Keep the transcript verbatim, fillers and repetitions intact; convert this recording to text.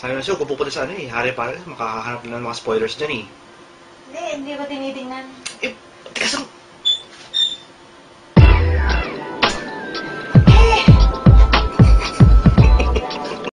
Sabi na siya, kung pupunta sa ano eh, Harry Potter, makakahanap na ng mga spoilers dyan eh.